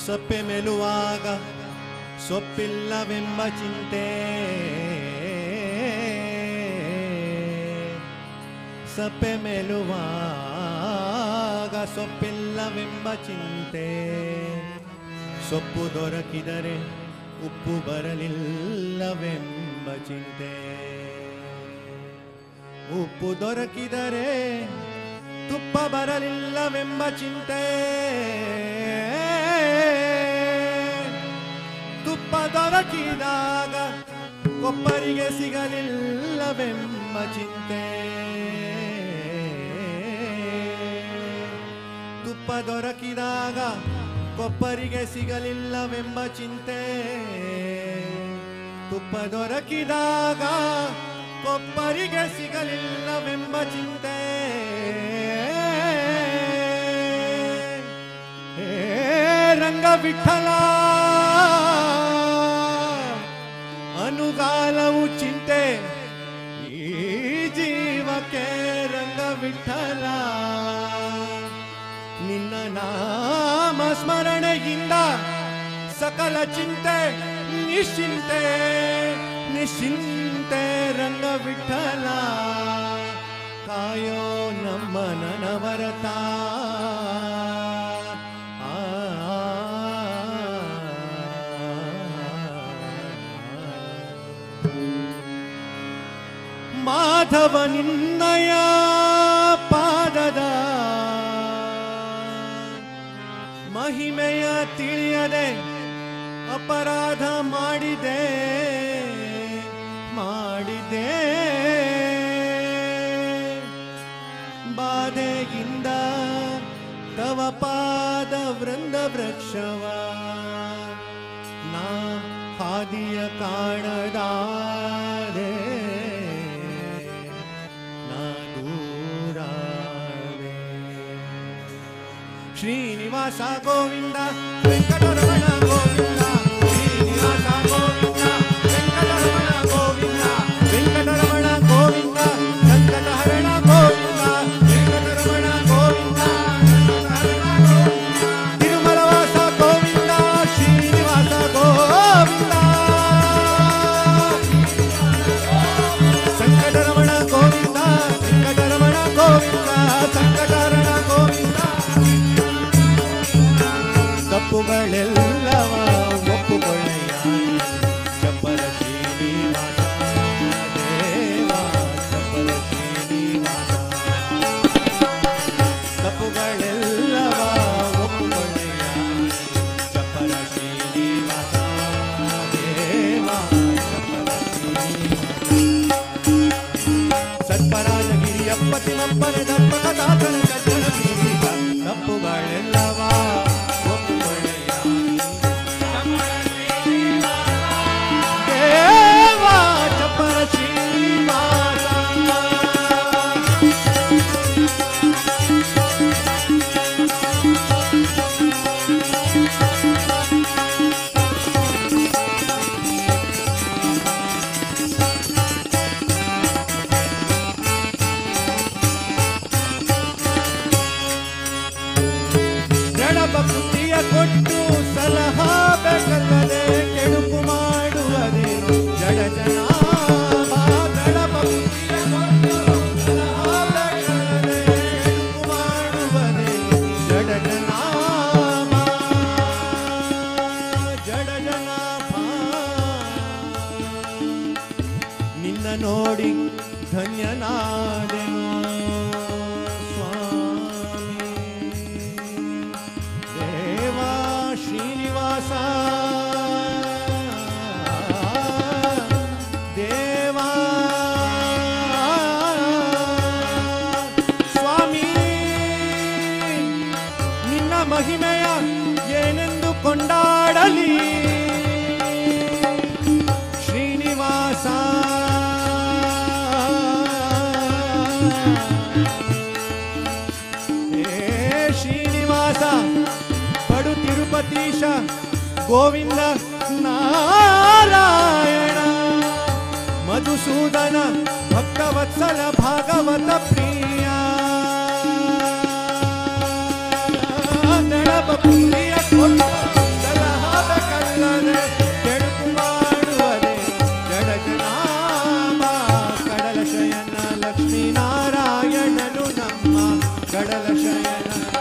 ಸಪ್ಪೆ ಮೆಲುವಾಗ ಸೊಪ್ಪಿಲ್ಲವೆಂಬ ಚಿಂತೆ ಸಪ್ಪೆ ಮೆಲುವಾಗ ಸೊಪ್ಪಿಲ್ಲವೆಂಬ ಚಿಂತೆ ಸೊಪ್ಪು ದೊರಕಿದರೆ ಉಪ್ಪು ಬರಲಿಲ್ಲವೆಂಬ ಚಿಂತೆ ಉಪ್ಪು ದೊರಕಿದರೆ ತುಪ್ಪ ಬರಲಿಲ್ಲವೆಂಬ ಚಿಂತೆ ತುಪ್ಪ ದೊರಕಿದಾಗ ಕೊಪ್ಪರಿಗೆ ಸಿಗಲಿಲ್ಲವೆಂಬ ಚಿಂತೆ ತುಪ್ಪ ದೊರಕಿದಾಗ ಕೊಪ್ಪರಿಗೆ ಸಿಗಲಿಲ್ಲವೆಂಬ ಚಿಂತೆ ತುಪ್ಪ ದೊರಕಿದಾಗ ಕೊಪ್ಪರಿಗೆ ಸಿಗಲಿಲ್ಲವೆಂಬ ಚಿಂತೆ ಹೇ ರಂಗ ವಿಠಲ ಅನುಗಾಲವು ಚಿಂತೆ ಈ ಜೀವಕ್ಕೆ ರಂಗ ವಿಠಲ ನಿನ್ನ ನಾಮ ಸ್ಮರಣೆಯಿಂದ ಸಕಲ ಚಿಂತೆ ನಿಶ್ಚಿಂತೆ ನಿಶ್ಚಿಂತೆ ರಂಗ ವಿಠಲ ಕಾಯೋ ನಮ್ಮ ನನವರತ ಮಾಧವ ನಿನ್ನಯ ಪಾದದ ಮಹಿಮೆಯ ತಿಳಿಯದೆ ಅಪರಾಧ ಮಾಡಿದೆ ಮಾಡಿದೆ ಬಾಧೆಯಿಂದ ತವ ಪಾದ ವೃಂದ ವೃಕ್ಷವ ನಾ ಹಾದಿಯ ಕಾಣದಾದೆ ನಾ ದೂರಾದೆ ಶ್ರೀನಿವಾಸ ಗೋವಿಂದ ವೆಂಕಟರಮಣ ಗೋವಿಂದ ಶ್ರೀನಿವಾಸ ಗೋವಿಂದ ವೆಂಕಟರಮಣ ಗೋವಿಂದ ವೆಂಕಟರಮಣ ಗೋವಿಂದ ಸಂಕಟಹರಣ ಗೋವಿಂದ ವೆಂಕಟರಮಣ ಗೋವಿಂದ ತಿರುಮಲವಾಸ ಗೋವಿಂದ ಶ್ರೀನಿವಾಸ ಗೋವಿಂದ ಸಂಕಟರಮಣ ಗೋವಿಂದ ವೆಂಕಟರಮಣ ಗೋವಿಂದ ಸಂಕಟಹರಣ ಗೋವಿಂದ ತಪ್ಪುಗಳೆಲ್ಲವ ಒಪ್ಪುಗೊಳ್ಳೆಯ ಚಪ್ಪರ ಶ್ರೀನಿವಾಸ ದೇವ ಚಪ್ಪರ ಶ್ರೀನಿವಾಸ ತಪ್ಪುಗಳೆಲ್ಲವ ಒಪ್ಪುಗೊಳ್ಳೆಯ ಚಪ್ಪರ ಶ್ರೀನಿವಾಸ ದೇವ ಚಪ್ಪರ ಶ್ರೀನಿವಾಸ ಸತ್ಪರಾಜಗಿರಿಯಪ್ಪ ತಿಮ್ಮಪ್ಪನ ದರ್ಪಕ ತಾತನ ಚಟ್ಟನ ಬೀಗ ತಪ್ಪುಗಳೆಲ್ಲವ ಬುದ್ಧಿಯ ಕೊಟ್ಟು ಸಲಹಾ ಬೇಕಲ್ಲದೆ ಕೆಡುಕು ಮಾಡುವುದೇನು ಜಡ ಜನ ಗಣಪ ಬುದ್ಧಿಯ ಕೊಟ್ಟು ಸಲಹಾ ಬೇಕಲ್ಲದೆ ಕೆಡುಕು ಮಾಡುವುದೇನು ಜಡ ಜನ ಜಡ ಜನ ನಿನ್ನ ನೋಡಿ ಧನ್ಯನಾದೆನು ಶ್ರೀನಿವಾಸ ದೇವಾ ಸ್ವಾಮಿ ನಿನ್ನ ಮಹಿಮೆಯ ಏನೆಂದು ಕೊಂಡಾಡಲಿ ಶ್ರೀನಿವಾಸ ಹೇ ಶ್ರೀನಿವಾಸ ಪಡು ತಿರುಪತೀಶ ಗೋವಿಂದ ನಾರಾಯಣ ಮಧುಸೂದನ ಭಕ್ತವತ್ಸಲ ಭಾಗವತ ಪ್ರಿಯ ಗಣಪ ಪುರಿಯ ಕೊಟ್ಟ कडल शयन